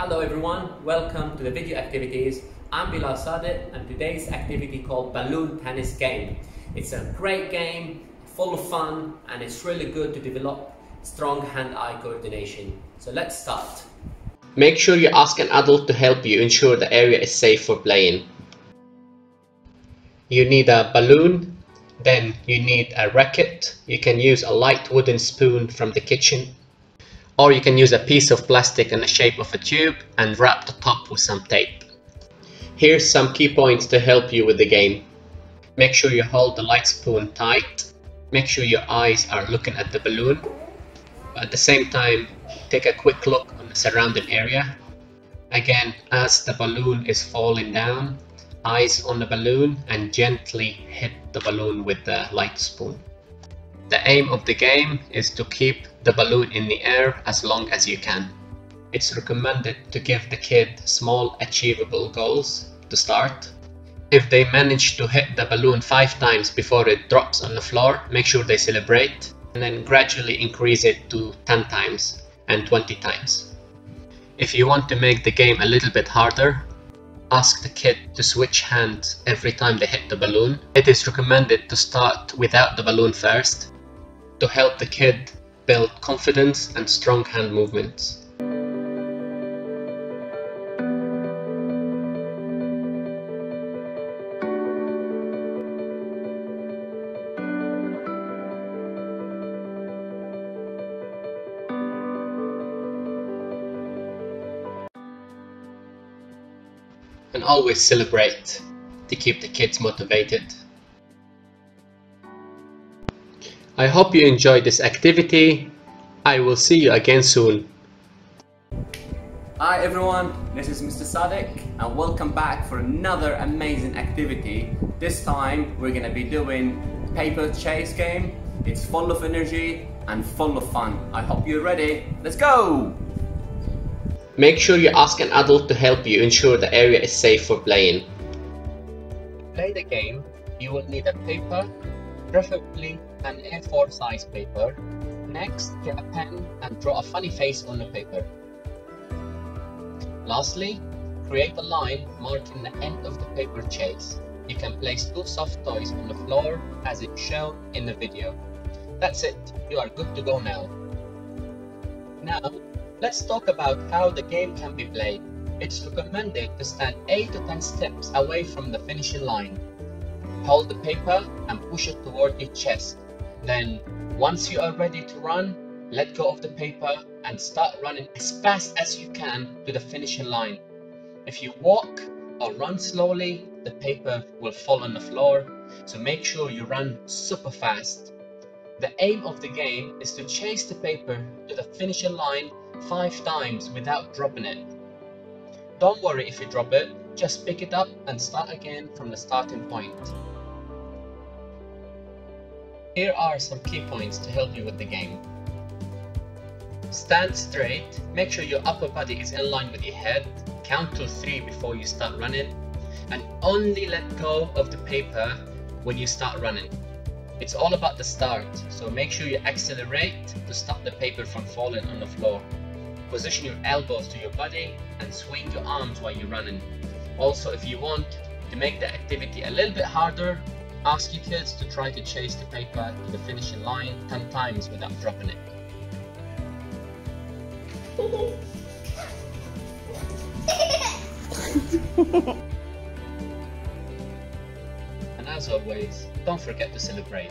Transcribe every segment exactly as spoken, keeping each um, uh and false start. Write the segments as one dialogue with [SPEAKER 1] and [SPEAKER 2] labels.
[SPEAKER 1] Hello everyone, welcome to the video activities. I'm Bilal Sadiq and today's activity called Balloon Tennis Game. It's a great game, full of fun, and it's really good to develop strong hand-eye coordination. So let's start.
[SPEAKER 2] Make sure you ask an adult to help you ensure the area is safe for playing. You need a balloon, then you need a racket. You can use a light wooden spoon from the kitchen, or you can use a piece of plastic in the shape of a tube and wrap the top with some tape. Here's some key points to help you with the game. Make sure you hold the light spoon tight. Make sure your eyes are looking at the balloon. But at the same time, take a quick look on the surrounding area. Again, as the balloon is falling down, eyes on the balloon and gently hit the balloon with the light spoon. The aim of the game is to keep the balloon in the air as long as you can. It's recommended to give the kid small achievable goals to start. If they manage to hit the balloon five times before it drops on the floor, make sure they celebrate, and then gradually increase it to ten times and twenty times. If you want to make the game a little bit harder, ask the kid to switch hands every time they hit the balloon. It is recommended to start without the balloon first, to help the kid build confidence and strong hand movements. And always celebrate to keep the kids motivated. I hope you enjoyed this activity. I will see you again soon.
[SPEAKER 1] Hi everyone, this is Mister Sadiq and welcome back for another amazing activity. This time we're going to be doing paper chase game. It's full of energy and full of fun. I hope you're ready. Let's go!
[SPEAKER 2] Make sure you ask an adult to help you ensure the area is safe for playing. To play the game, you will need a paper, preferably an A four size paper. Next, get a pen and draw a funny face on the paper. Lastly, create a line marking the end of the paper chase. You can place two soft toys on the floor as it's shown in the video. That's it, you are good to go now. Now, let's talk about how the game can be played. It's recommended to stand eight to ten steps away from the finishing line. Hold the paper and push it toward your chest. Then, once you are ready to run, let go of the paper and start running as fast as you can to the finishing line. If you walk or run slowly, the paper will fall on the floor, so make sure you run super fast. The aim of the game is to chase the paper to the finishing line five times without dropping it. Don't worry if you drop it, just pick it up and start again from the starting point. Here are some key points to help you with the game. Stand straight, make sure your upper body is in line with your head, count to three before you start running, and only let go of the paper when you start running. It's all about the start, so make sure you accelerate to stop the paper from falling on the floor. Position your elbows to your body and swing your arms while you're running. Also, if you want to make the activity a little bit harder, ask your kids to try to chase the paper to the finishing line ten times without dropping it. And as always, don't forget to celebrate.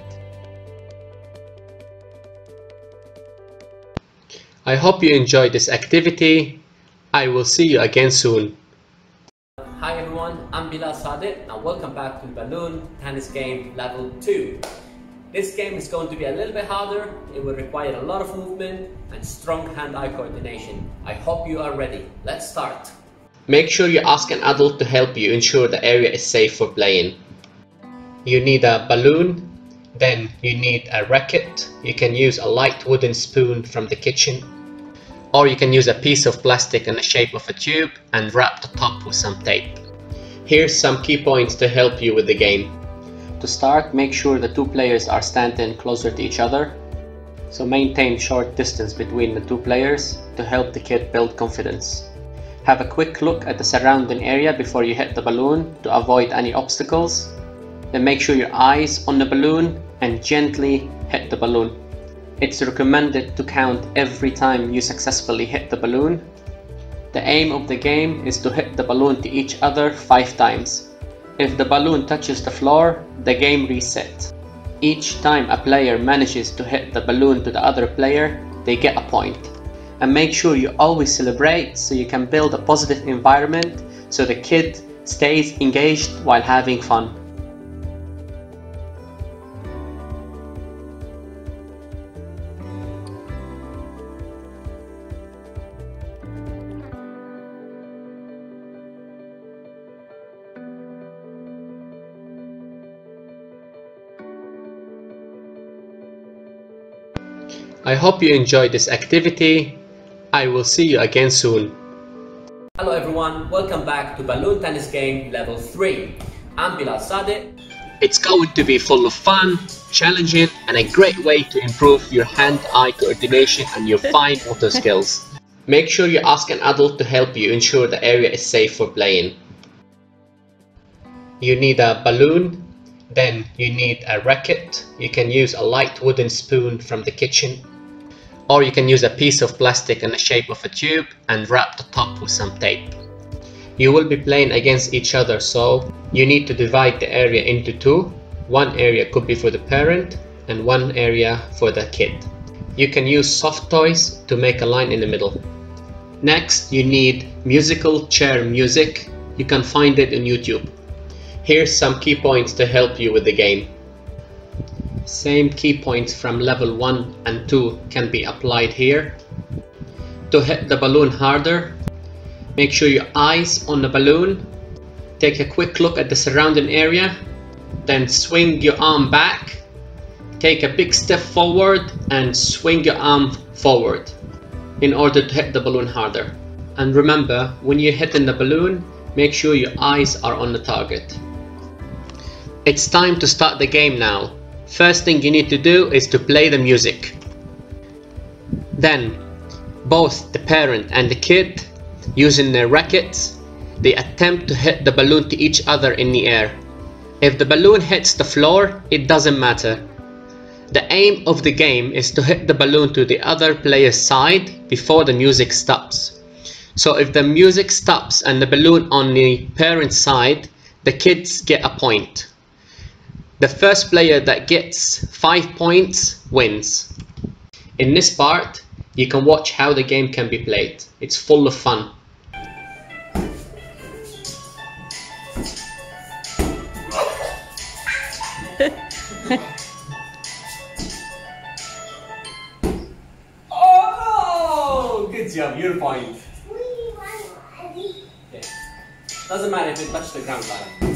[SPEAKER 2] I hope you enjoyed this activity. I will see you again soon.
[SPEAKER 1] Hi everyone, I'm Bilal Sadiq and welcome back to the Balloon Tennis Game Level two. This game is going to be a little bit harder. It will require a lot of movement and strong hand-eye coordination. I hope you are ready. Let's start.
[SPEAKER 2] Make sure you ask an adult to help you ensure the area is safe for playing. You need a balloon, then you need a racket. You can use a light wooden spoon from the kitchen, or you can use a piece of plastic in the shape of a tube and wrap the top with some tape. Here's some key points to help you with the game. To start, make sure the two players are standing closer to each other. So maintain short distance between the two players to help the kid build confidence. Have a quick look at the surrounding area before you hit the balloon to avoid any obstacles. Then make sure your eyes on the balloon and gently hit the balloon. It's recommended to count every time you successfully hit the balloon. The aim of the game is to hit the balloon to each other five times. If the balloon touches the floor, the game resets. Each time a player manages to hit the balloon to the other player, they get a point. And make sure you always celebrate so you can build a positive environment so the kid stays engaged while having fun. I hope you enjoyed this activity. I will see you again soon.
[SPEAKER 1] Hello everyone, welcome back to Balloon Tennis Game Level three. I'm Bilal Sadeh.
[SPEAKER 2] It's going to be full of fun, challenging, and a great way to improve your hand-eye coordination and your fine motor skills. Make sure you ask an adult to help you ensure the area is safe for playing. You need a balloon, then you need a racket. You can use a light wooden spoon from the kitchen, or you can use a piece of plastic in the shape of a tube and wrap the top with some tape. You will be playing against each other, so you need to divide the area into two. One area could be for the parent and one area for the kid. You can use soft toys to make a line in the middle. Next, you need musical chair music. You can find it on YouTube. Here's some key points to help you with the game. Same key points from level one and two can be applied here. To hit the balloon harder, make sure your eyes on the balloon. Take a quick look at the surrounding area, then swing your arm back. Take a big step forward and swing your arm forward in order to hit the balloon harder. And remember, when you're hitting the balloon, make sure your eyes are on the target. It's time to start the game now. First thing you need to do is to play the music. Then, both the parent and the kid, using their rackets, they attempt to hit the balloon to each other in the air. If the balloon hits the floor, it doesn't matter. The aim of the game is to hit the balloon to the other player's side before the music stops. So if the music stops and the balloon on the parent's side, the kids get a point. The first player that gets five points wins. In this part, you can watch how the game can be played. It's full of fun.
[SPEAKER 1] Oh, good job, your point. Okay. Doesn't matter if it touched the ground, Lara.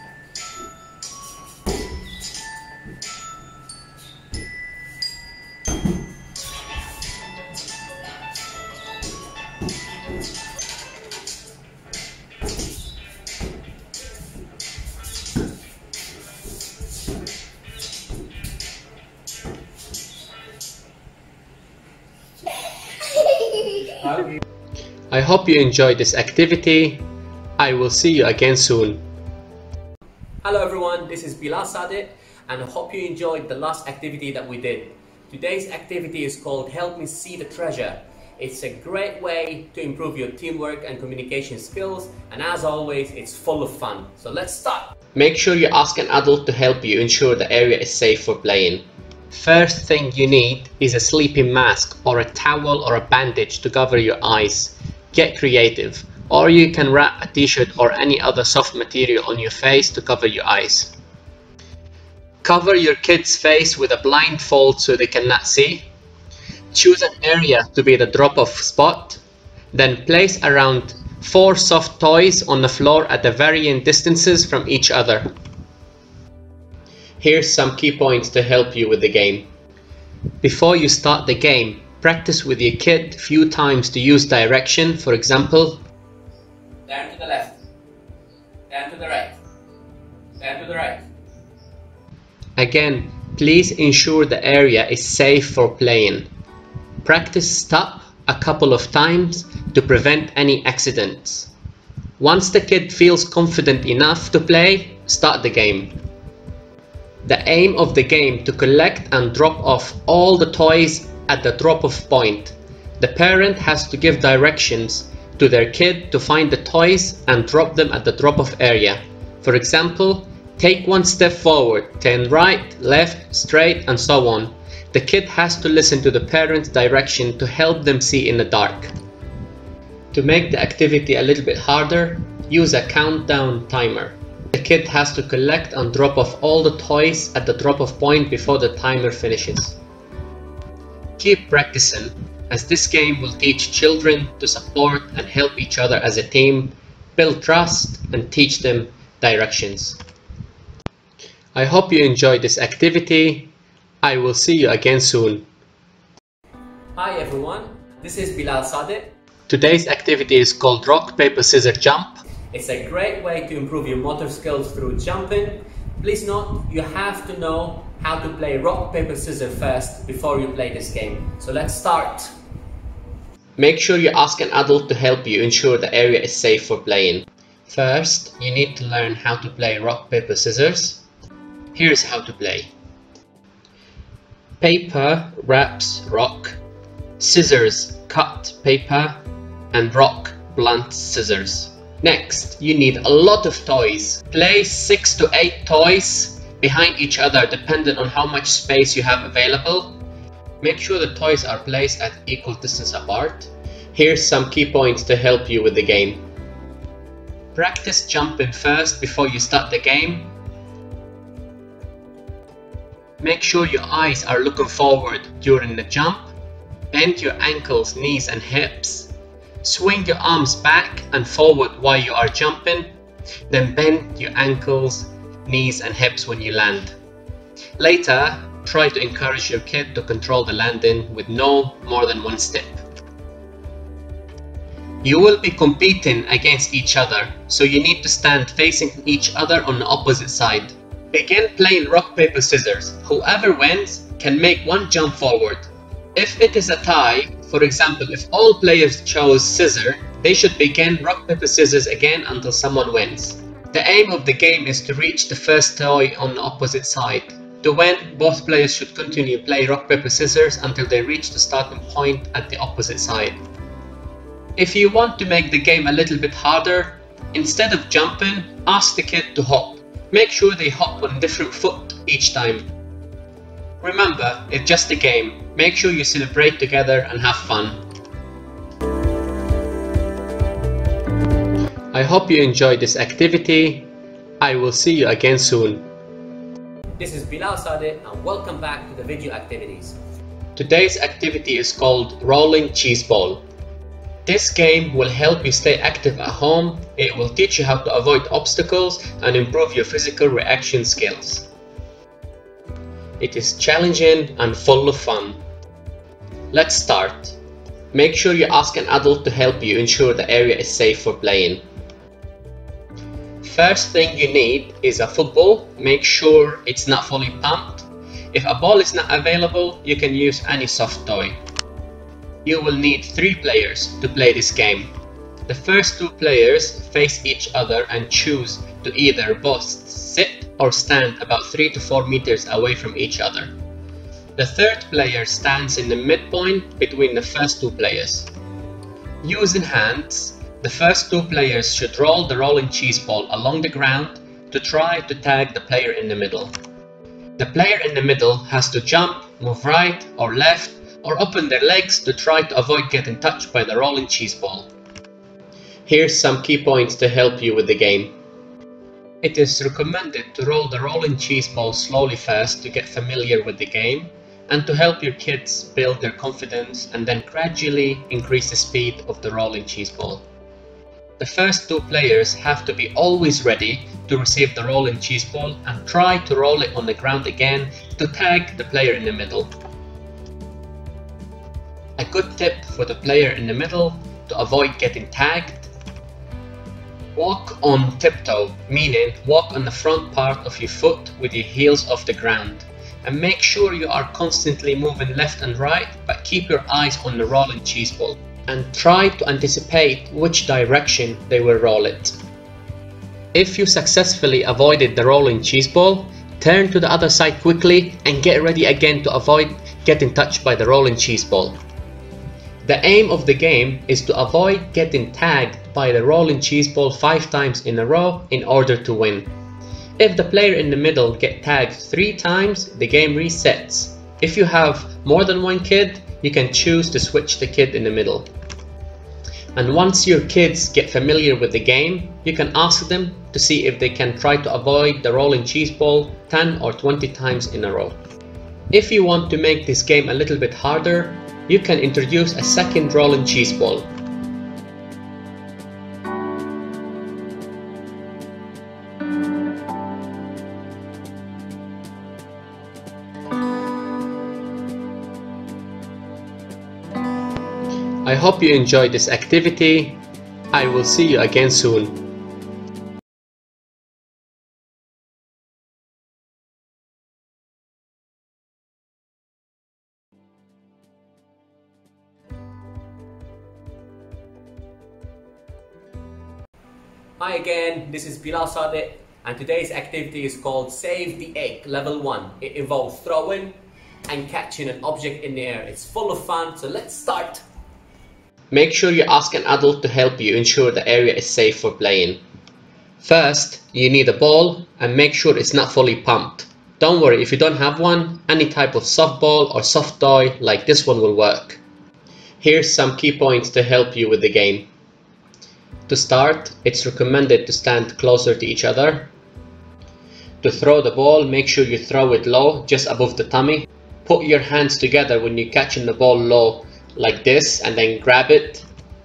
[SPEAKER 2] I hope you enjoyed this activity. I will see you again soon.
[SPEAKER 1] Hello everyone, this is Bilal Sadeh and I hope you enjoyed the last activity that we did. Today's activity is called Help Me See the Treasure. It's a great way to improve your teamwork and communication skills, and as always, it's full of fun. So let's start!
[SPEAKER 2] Make sure you ask an adult to help you ensure the area is safe for playing. First thing you need is a sleeping mask or a towel or a bandage to cover your eyes. Get creative, or you can wrap a t-shirt or any other soft material on your face to cover your eyes. Cover your kid's face with a blindfold so they cannot see. Choose an area to be the drop-off spot. Then place around four soft toys on the floor at the varying distances from each other. Here's some key points to help you with the game. Before you start the game, practice with your kid a few times to use direction. For example,
[SPEAKER 1] turn to the left, turn to the right, turn to the right.
[SPEAKER 2] Again, please ensure the area is safe for playing. Practice stop a couple of times to prevent any accidents. Once the kid feels confident enough to play, start the game. The aim of the game to collect and drop off all the toys at the drop-off point. The parent has to give directions to their kid to find the toys and drop them at the drop-off area. For example, take one step forward, turn right, left, straight, and so on. The kid has to listen to the parent's direction to help them see in the dark. To make the activity a little bit harder, use a countdown timer. The kid has to collect and drop off all the toys at the drop-off point before the timer finishes. Keep practicing, as this game will teach children to support and help each other as a team, build trust, and teach them directions. I hope you enjoyed this activity. I will see you again soon.
[SPEAKER 1] Hi everyone, this is Bilal Sadeh.
[SPEAKER 2] Today's activity is called Rock, Paper, Scissors, Jump.
[SPEAKER 1] It's a great way to improve your motor skills through jumping. Please note, you have to know how to play rock, paper, scissors first before you play this game. So let's start.
[SPEAKER 2] Make sure you ask an adult to help you ensure the area is safe for playing. First, you need to learn how to play rock, paper, scissors. Here's how to play. Paper wraps rock, scissors cut paper, and rock blunt scissors. Next, you need a lot of toys. Place six to eight toys behind each other depending on how much space you have available. Make sure the toys are placed at equal distance apart. Here's some key points to help you with the game. Practice jumping first before you start the game. Make sure your eyes are looking forward during the jump. Bend your ankles, knees and hips. Swing your arms back and forward while you are jumping. Then bend your ankles, knees and hips when you land. Later, try to encourage your kid to control the landing with no more than one step. You will be competing against each other, so you need to stand facing each other on the opposite side. Begin playing rock, paper, scissors. Whoever wins can make one jump forward. If it is a tie, for example, if all players chose scissors, they should begin rock, paper, scissors again until someone wins. The aim of the game is to reach the first toy on the opposite side. To win, both players should continue play rock, paper, scissors until they reach the starting point at the opposite side. If you want to make the game a little bit harder, instead of jumping, ask the kid to hop. Make sure they hop on different foot each time. Remember, it's just a game. Make sure you celebrate together and have fun. I hope you enjoyed this activity. I will see you again soon.
[SPEAKER 1] This is Bilal Sadeh and welcome back to the video activities.
[SPEAKER 2] Today's activity is called Rolling Cheese Ball. This game will help you stay active at home. It will teach you how to avoid obstacles and improve your physical reaction skills. It is challenging and full of fun. Let's start. Make sure you ask an adult to help you ensure the area is safe for playing. First thing you need is a football. Make sure it's not fully pumped. If a ball is not available, you can use any soft toy. You will need three players to play this game. The first two players face each other and choose to either both sit or stand about three to four meters away from each other. The third player stands in the midpoint between the first two players. Using hands, the first two players should roll the rolling cheese ball along the ground to try to tag the player in the middle. The player in the middle has to jump, move right or left, or open their legs to try to avoid getting touched by the rolling cheese ball. Here's some key points to help you with the game. It is recommended to roll the rolling cheese ball slowly first to get familiar with the game and to help your kids build their confidence, and then gradually increase the speed of the rolling cheese ball. The first two players have to be always ready to receive the rolling cheese ball and try to roll it on the ground again to tag the player in the middle. A good tip for the player in the middle to avoid getting tagged: walk on tiptoe, meaning walk on the front part of your foot with your heels off the ground. and make sure you are constantly moving left and right, but keep your eyes on the rolling cheese ball and try to anticipate which direction they will roll it. If you successfully avoided the rolling cheese ball, turn to the other side quickly and get ready again to avoid getting touched by the rolling cheese ball. The aim of the game is to avoid getting tagged by the rolling cheese ball five times in a row in order to win. If the player in the middle gets tagged three times, the game resets. If you have more than one kid, you can choose to switch the kid in the middle. And once your kids get familiar with the game, you can ask them to see if they can try to avoid the rolling cheese ball ten or twenty times in a row. If you want to make this game a little bit harder, you can introduce a second rolling cheese ball. I hope you enjoyed this activity. I will see you again soon.
[SPEAKER 1] Hi again, this is Bilal Sadeh, and today's activity is called Save the Egg Level one. It involves throwing and catching an object in the air. It's full of fun, so let's start.
[SPEAKER 2] Make sure you ask an adult to help you ensure the area is safe for playing. First, you need a ball and make sure it's not fully pumped. Don't worry if you don't have one, any type of softball or soft toy like this one will work. Here's some key points to help you with the game. To start, it's recommended to stand closer to each other. To throw the ball, make sure you throw it low, just above the tummy. Put your hands together when you're catching the ball low, like this, and then grab it.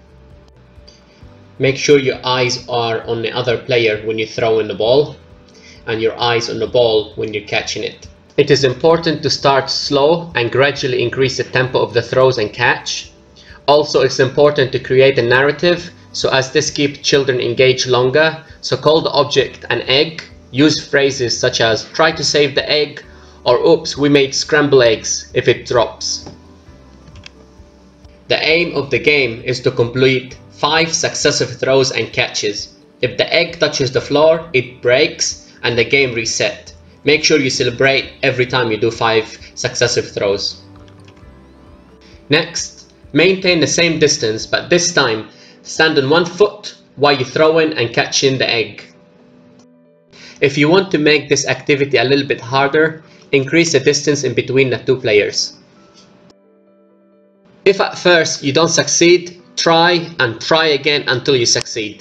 [SPEAKER 2] Make sure your eyes are on the other player when you throw in the ball, and your eyes on the ball when you're catching it. It is important to start slow and gradually increase the tempo of the throws and catch. Also, it's important to create a narrative so as this keeps children engaged longer. So call the object an egg. Use phrases such as try to save the egg or oops, we made scrambled eggs if it drops. The aim of the game is to complete five successive throws and catches. If the egg touches the floor, it breaks and the game resets. Make sure you celebrate every time you do five successive throws. Next, maintain the same distance, but this time stand on one foot while you're throwing and catching the egg. If you want to make this activity a little bit harder, increase the distance in between the two players. If at first you don't succeed, try and try again until you succeed.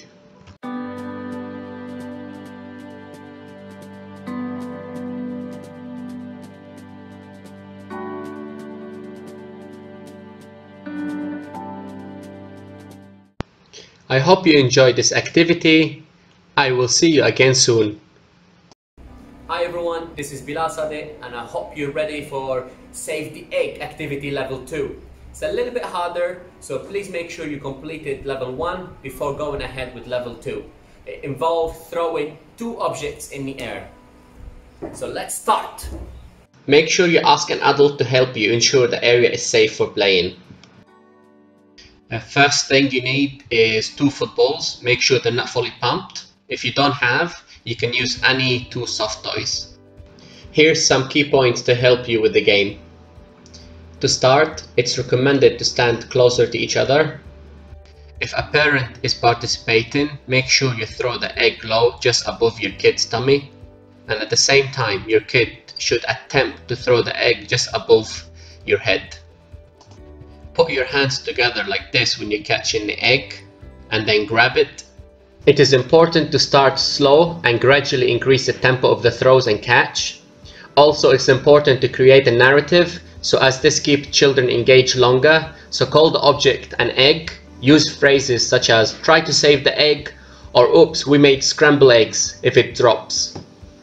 [SPEAKER 2] I hope you enjoyed this activity. I will see you again soon.
[SPEAKER 1] Hi everyone, this is Bilal Sadeh, and I hope you're ready for Save the Egg activity level two. It's a little bit harder, so please make sure you completed level one before going ahead with level two. It involves throwing two objects in the air. So let's start.
[SPEAKER 2] Make sure you ask an adult to help you ensure the area is safe for playing. The first thing you need is two footballs. Make sure they're not fully pumped. If you don't have, you can use any two soft toys. Here's some key points to help you with the game. To start, it's recommended to stand closer to each other. If a parent is participating, make sure you throw the egg low just above your kid's tummy, and at the same time your kid should attempt to throw the egg just above your head. Put your hands together like this when you're catching the egg and then grab it. It is important to start slow and gradually increase the tempo of the throws and catch. Also, it's important to create a narrative so as this keeps children engaged longer. So call the object an egg. Use phrases such as try to save the egg or oops, we made scrambled eggs if it drops.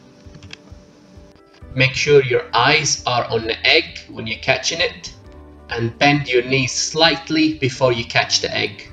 [SPEAKER 2] Make sure your eyes are on the egg when you're catching it, and bend your knees slightly before you catch the egg.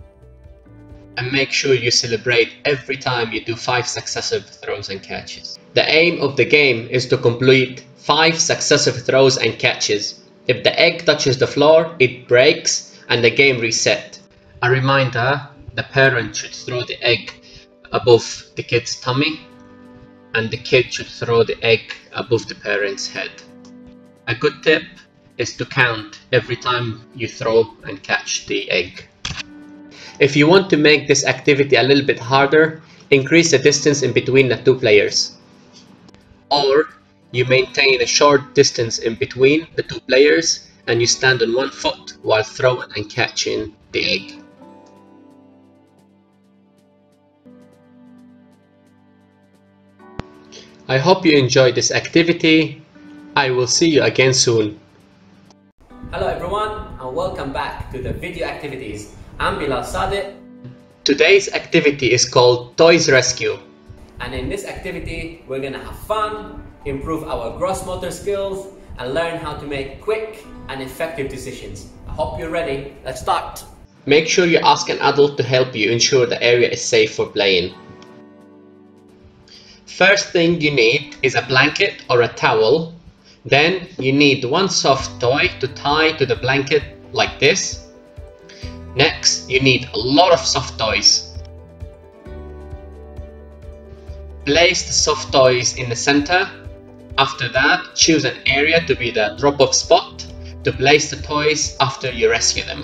[SPEAKER 2] And make sure you celebrate every time you do five successive throws and catches. The aim of the game is to complete five successive throws and catches. If the egg touches the floor, it breaks and the game resets. A reminder, the parent should throw the egg above the kid's tummy and the kid should throw the egg above the parent's head. A good tip is to count every time you throw and catch the egg. If you want to make this activity a little bit harder, increase the distance in between the two players. Or you maintain a short distance in between the two players and you stand on one foot while throwing and catching the egg. I hope you enjoyed this activity. I will see you again soon.
[SPEAKER 1] Hello everyone and welcome back to the video activities. I'm Bilal Sadeh.
[SPEAKER 2] Today's activity is called Toys Rescue.
[SPEAKER 1] And in this activity we're gonna have fun, improve our gross motor skills and learn how to make quick and effective decisions. I hope you're ready. Let's start.
[SPEAKER 2] Make sure you ask an adult to help you ensure the area is safe for playing. First thing you need is a blanket or a towel. Then you need one soft toy to tie to the blanket like this. Next, you need a lot of soft toys. Place the soft toys in the center. After that, choose an area to be the drop-off spot to place the toys after you rescue them.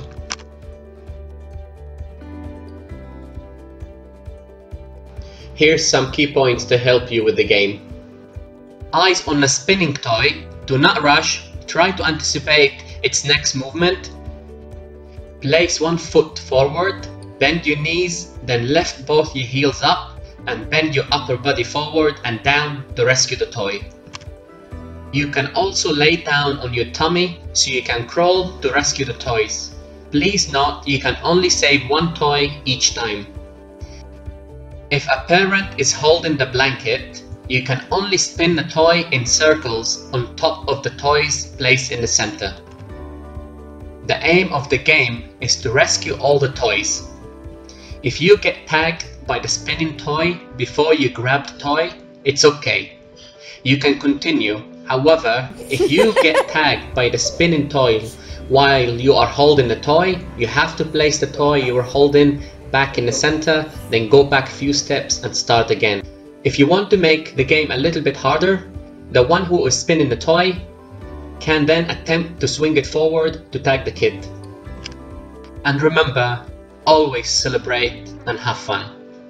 [SPEAKER 2] Here's some key points to help you with the game. Eyes on a spinning toy. Do not rush. Try to anticipate its next movement. Place one foot forward. Bend your knees, then lift both your heels up and bend your upper body forward and down to rescue the toy. You can also lay down on your tummy so you can crawl to rescue the toys. Please note you can only save one toy each time. If a parent is holding the blanket, you can only spin the toy in circles on top of the toys placed in the center. The aim of the game is to rescue all the toys. If you get tagged by the spinning toy before you grab the toy, it's okay. You can continue. However, if you get tagged by the spinning toy while you are holding the toy, you have to place the toy you were holding back in the center, then go back a few steps and start again. If you want to make the game a little bit harder, the one who is spinning the toy can then attempt to swing it forward to tag the kid. And remember, always celebrate and have fun.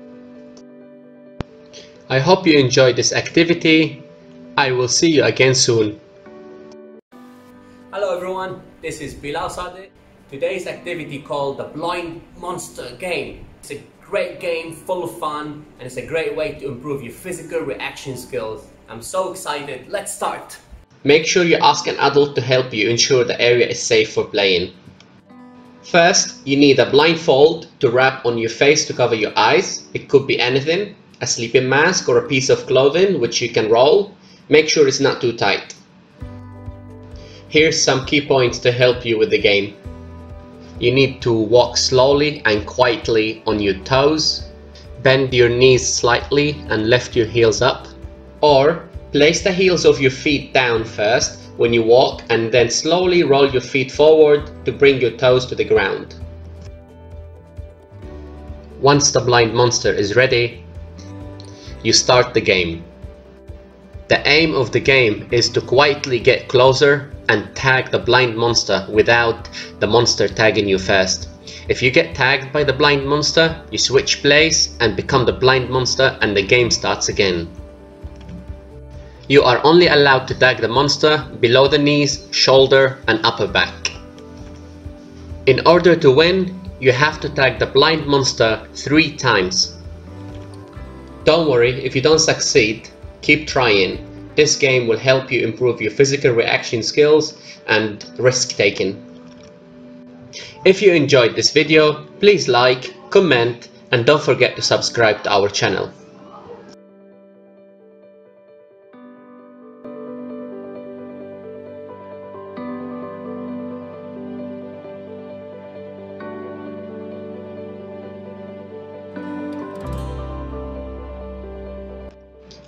[SPEAKER 2] I hope you enjoyed this activity. I will see you again soon.
[SPEAKER 1] Hello everyone, this is Bilal Sadeh. Today's activity called the Blind Monster Game. It's a great game full of fun and it's a great way to improve your physical reaction skills. I'm so excited. Let's start.
[SPEAKER 2] Make sure you ask an adult to help you ensure the area is safe for playing. First, you need a blindfold to wrap on your face to cover your eyes. It could be anything, a sleeping mask or a piece of clothing which you can roll. Make sure it's not too tight. Here's some key points to help you with the game. You need to walk slowly and quietly on your toes. Bend your knees slightly and lift your heels up. Or place the heels of your feet down first when you walk and then slowly roll your feet forward to bring your toes to the ground. Once the blind monster is ready, you start the game. The aim of the game is to quietly get closer and tag the blind monster without the monster tagging you first. If you get tagged by the blind monster, you switch place and become the blind monster and the game starts again. You are only allowed to tag the monster below the knees, shoulder and upper back. In order to win, you have to tag the blind monster three times. Don't worry if you don't succeed, keep trying. This game will help you improve your physical reaction skills and risk taking. If you enjoyed this video, please like, comment and don't forget to subscribe to our channel.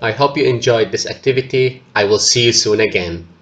[SPEAKER 2] I hope you enjoyed this activity. I will see you soon again.